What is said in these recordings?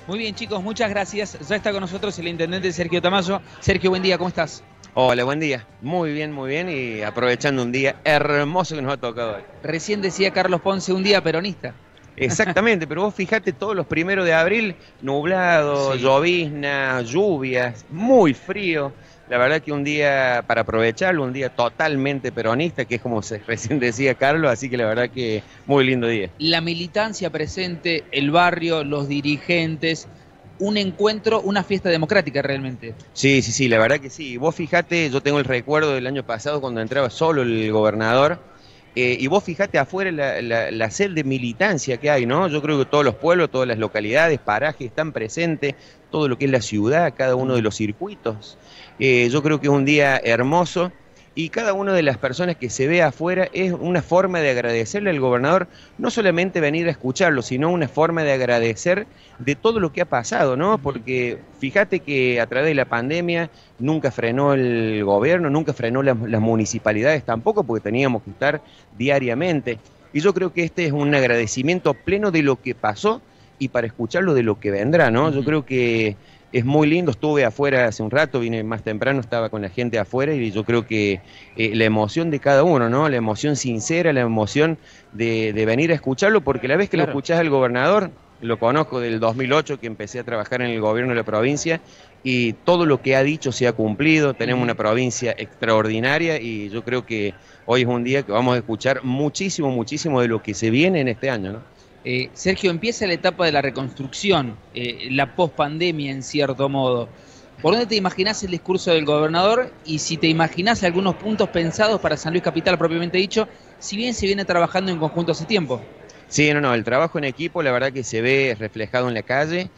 Muy bien, chicos, muchas gracias. Ya está con nosotros el intendente Sergio Tamayo. Sergio, buen día, ¿cómo estás? Hola, buen día. Muy bien y aprovechando un día hermoso que nos ha tocado hoy. Recién decía Carlos Ponce, un día peronista. Exactamente, pero vos fijate todos los 1 de abril, nublado, Sí. llovizna, lluvias, muy frío. La verdad que un día para aprovecharlo, un día totalmente peronista, que es como recién decía Carlos, así que la verdad que muy lindo día. La militancia presente, el barrio, los dirigentes, un encuentro, una fiesta democrática realmente. Sí, la verdad que sí. Vos fijate, yo tengo el recuerdo del año pasado cuando entraba solo el gobernador, y vos fijate afuera la sed de militancia que hay, ¿no? Yo creo que todos los pueblos, todas las localidades, parajes están presentes, todo lo que es la ciudad, cada uno de los circuitos. Yo creo que es un día hermoso. Y cada una de las personas que se ve afuera es una forma de agradecerle al gobernador, no solamente venir a escucharlo, sino una forma de agradecer de todo lo que ha pasado, ¿no? Porque fíjate que a través de la pandemia nunca frenó el gobierno, nunca frenó las municipalidades tampoco, porque teníamos que estar diariamente. Y yo creo que este es un agradecimiento pleno de lo que pasó y para escucharlo de lo que vendrá, ¿no? Yo creo que es muy lindo, estuve afuera hace un rato, vine más temprano, estaba con la gente afuera y yo creo que la emoción de cada uno, ¿no? La emoción sincera, la emoción de venir a escucharlo, porque la vez que lo escuchás al gobernador, lo conozco del 2008 que empecé a trabajar en el gobierno de la provincia y todo lo que ha dicho se ha cumplido, tenemos una provincia extraordinaria y yo creo que hoy es un día que vamos a escuchar muchísimo de lo que se viene en este año, ¿no? Sergio, empieza la etapa de la reconstrucción, la pospandemia en cierto modo. ¿Por dónde te imaginás el discurso del gobernador? Y si te imaginás algunos puntos pensados para San Luis Capital propiamente dicho, si bien se viene trabajando en conjunto hace tiempo. Sí, no, el trabajo en equipo la verdad que se ve reflejado en la calle.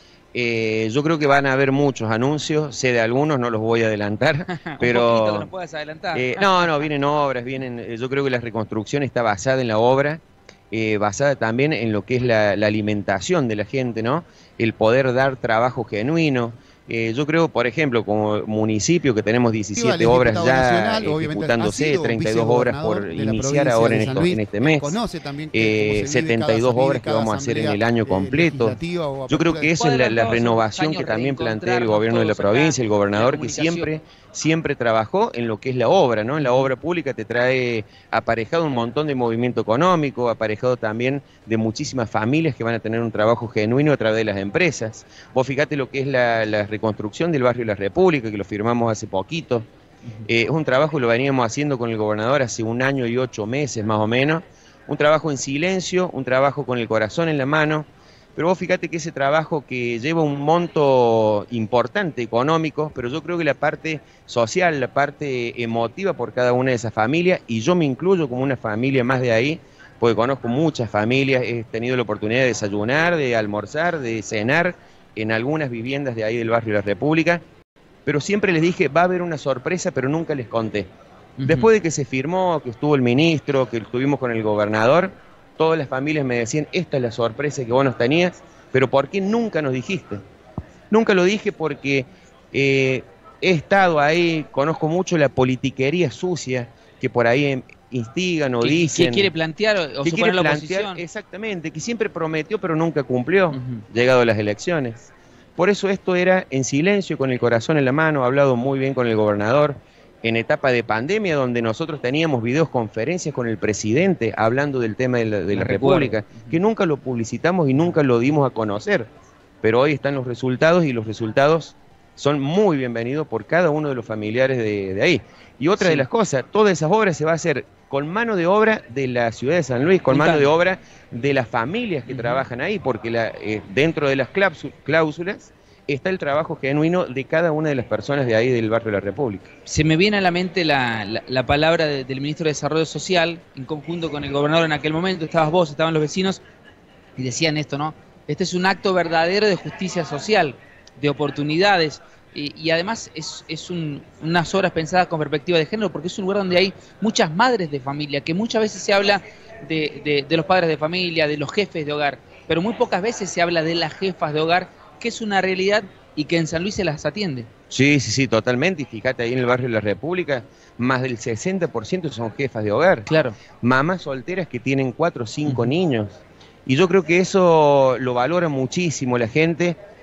Yo creo que van a haber muchos anuncios, sé de algunos, no los voy a adelantar, pero... Un poquito que nos puedas adelantar. No, vienen obras, yo creo que la reconstrucción está basada en la obra, basada también en lo que es la alimentación de la gente, ¿no? El poder dar trabajo genuino. Yo creo, por ejemplo, como municipio que tenemos 17 obras ya ejecutándose, 32 obras por iniciar ahora en este mes, 72 obras que vamos a hacer en el año completo. Yo creo que esa es la renovación que también plantea el gobierno de la provincia, el gobernador que siempre trabajó en lo que es la obra, ¿no? En la obra pública te trae aparejado un montón de movimiento económico, aparejado también de muchísimas familias que van a tener un trabajo genuino a través de las empresas. Vos fíjate lo que es la reconstrucción del barrio La República, que lo firmamos hace poquito. Es un trabajo que lo veníamos haciendo con el gobernador hace 1 año y 8 meses más o menos. Un trabajo en silencio, un trabajo con el corazón en la mano. Pero vos fíjate que ese trabajo que lleva un monto importante económico, pero yo creo que la parte social, la parte emotiva por cada una de esas familias, y yo me incluyo como una familia más de ahí, porque conozco muchas familias, he tenido la oportunidad de desayunar, de almorzar, de cenar en algunas viviendas de ahí del barrio de la República, pero siempre les dije, va a haber una sorpresa, pero nunca les conté. Después de que se firmó, que estuvo el ministro, que estuvimos con el gobernador, todas las familias me decían, esta es la sorpresa que vos nos tenías, pero ¿por qué nunca nos dijiste? Nunca lo dije porque he estado ahí, conozco mucho la politiquería sucia que por ahí instigan o dicen. ¿Qué quiere plantear o suponer la oposición? Exactamente, que siempre prometió pero nunca cumplió, llegado a las elecciones. Por eso esto era en silencio, con el corazón en la mano, hablado muy bien con el gobernador, en etapa de pandemia, donde nosotros teníamos videoconferencias con el presidente hablando del tema de la República, que nunca lo publicitamos y nunca lo dimos a conocer. Pero hoy están los resultados y los resultados son muy bienvenidos por cada uno de los familiares de ahí. Y otra de las cosas, todas esas obras se va a hacer con mano de obra de la ciudad de San Luis, con mano de obra de las familias que trabajan ahí, porque dentro de las cláusulas está el trabajo genuino de cada una de las personas de ahí del barrio de la República. Se me viene a la mente la palabra del ministro de Desarrollo Social, en conjunto con el gobernador en aquel momento, estabas vos, estaban los vecinos, y decían esto, ¿no? Este es un acto verdadero de justicia social, de oportunidades, y además es unas obras pensadas con perspectiva de género, porque es un lugar donde hay muchas madres de familia, que muchas veces se habla de los padres de familia, de los jefes de hogar, pero muy pocas veces se habla de las jefas de hogar, que es una realidad y que en San Luis se las atiende. Sí, totalmente. Y fíjate, ahí en el barrio de la República, más del 60% son jefas de hogar. Claro. Mamás solteras que tienen 4 o 5 niños. Y yo creo que eso lo valora muchísimo la gente.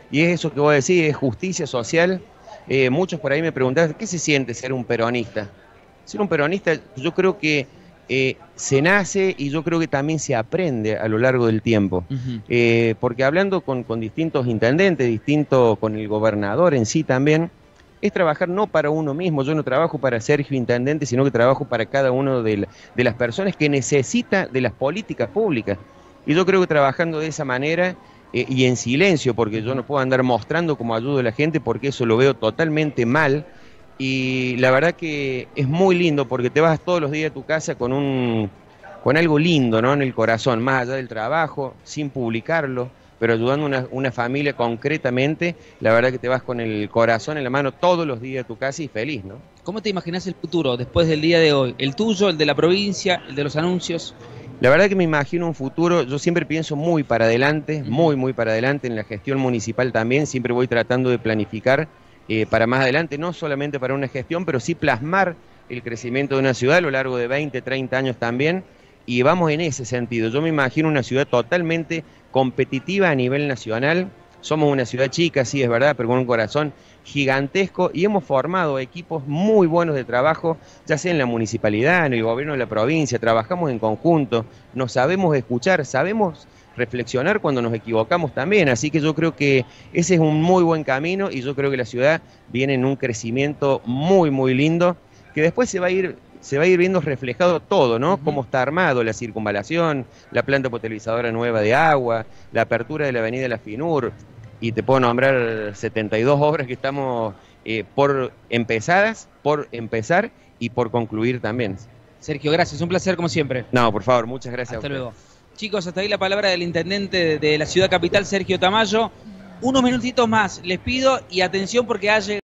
Y es eso que vos decís, es justicia social. Muchos por ahí me preguntaban, ¿qué se siente ser un peronista? Ser un peronista, yo creo que se nace y yo creo que también se aprende a lo largo del tiempo. Porque hablando con distintos intendentes, con el gobernador en sí también, es trabajar no para uno mismo. Yo no trabajo para Sergio Intendente, sino que trabajo para cada uno de las personas que necesita de las políticas públicas. Y yo creo que trabajando de esa manera y en silencio, porque yo no puedo andar mostrando cómo ayudo a la gente, porque eso lo veo totalmente mal. Y la verdad que es muy lindo, porque te vas todos los días a tu casa con algo lindo, ¿no?, en el corazón, más allá del trabajo, sin publicarlo, pero ayudando a una familia concretamente. La verdad que te vas con el corazón en la mano todos los días a tu casa y feliz, ¿no? ¿Cómo te imaginas el futuro después del día de hoy? ¿El tuyo, el de la provincia, el de los anuncios? La verdad que me imagino un futuro, yo siempre pienso muy para adelante, muy para adelante, en la gestión municipal también, siempre voy tratando de planificar para más adelante, no solamente para una gestión, pero sí plasmar el crecimiento de una ciudad a lo largo de 20, 30 años también, y vamos en ese sentido. Yo me imagino una ciudad totalmente competitiva a nivel nacional. Somos una ciudad chica, sí, es verdad, pero con un corazón gigantesco, y hemos formado equipos muy buenos de trabajo, ya sea en la municipalidad, en el gobierno de la provincia. Trabajamos en conjunto, nos sabemos escuchar, sabemos reflexionar cuando nos equivocamos también, así que yo creo que ese es un muy buen camino, y yo creo que la ciudad viene en un crecimiento muy lindo, que después se va a ir viendo reflejado todo, ¿no? Cómo está armado la circunvalación, la planta potabilizadora nueva de agua, la apertura de la avenida La Finur, y te puedo nombrar 72 obras que estamos por empezar y por concluir también. Sergio, gracias, un placer como siempre. No, por favor, muchas gracias. Hasta luego. Chicos, hasta ahí la palabra del intendente de la ciudad capital, Sergio Tamayo. Unos minutitos más les pido, y atención porque ha llegado